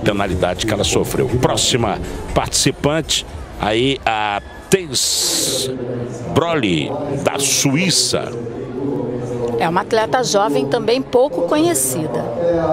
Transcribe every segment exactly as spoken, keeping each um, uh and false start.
penalidade que ela sofreu. Próxima participante, aí a Thaís Broly, da Suíça. É uma atleta jovem também pouco conhecida.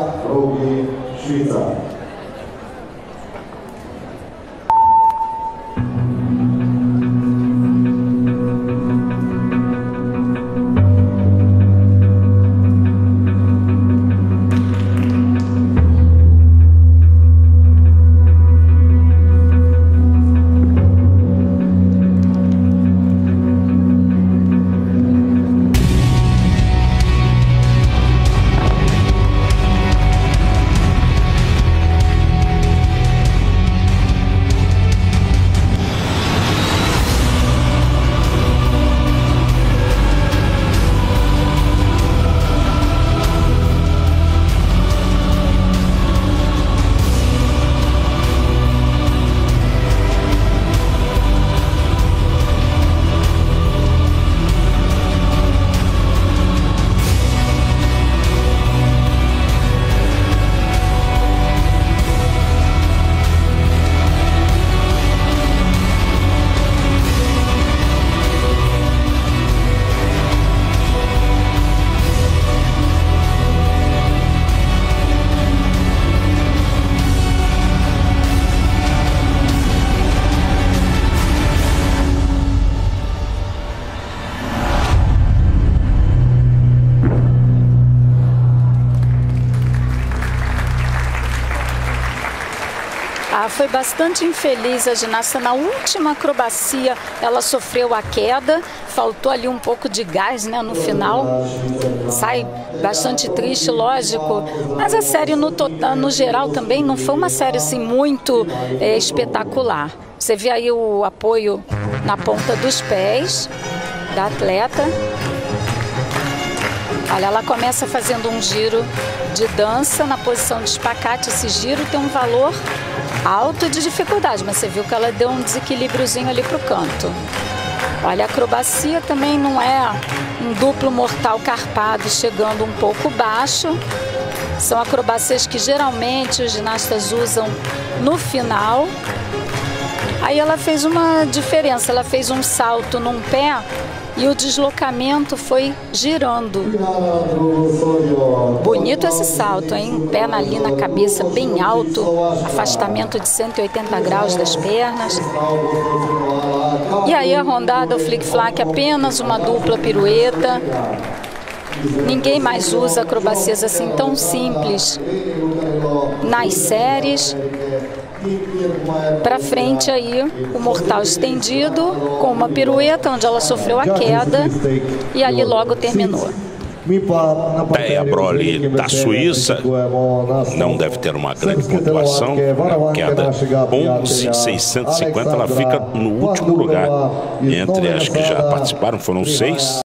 Ah, foi bastante infeliz a ginasta. Na última acrobacia, ela sofreu a queda, faltou ali um pouco de gás, né, no final. Sai bastante triste, lógico. Mas a série, no, total, no geral, também não foi uma série assim, muito é, espetacular. Você vê aí o apoio na ponta dos pés da atleta. Olha, ela começa fazendo um giro de dança na posição de espacate. Esse giro tem um valor alto de dificuldade, mas você viu que ela deu um desequilíbriozinho ali para o canto. Olha, a acrobacia também não é um duplo mortal carpado chegando um pouco baixo. São acrobacias que geralmente os ginastas usam no final. Aí ela fez uma diferença, ela fez um salto num pé e o deslocamento foi girando. Bonito esse salto, hein? Pé ali na cabeça, bem alto, afastamento de cento e oitenta graus das pernas. E aí a rondada, o flick-flack, apenas uma dupla pirueta. Ninguém mais usa acrobacias assim tão simples nas séries. Para frente aí, o mortal estendido com uma pirueta onde ela sofreu a queda e ali logo terminou. Thaís Broly, da Suíça, não deve ter uma grande pontuação, na queda onze mil seiscentos e cinquenta, ela fica no último lugar entre as que já participaram, foram seis.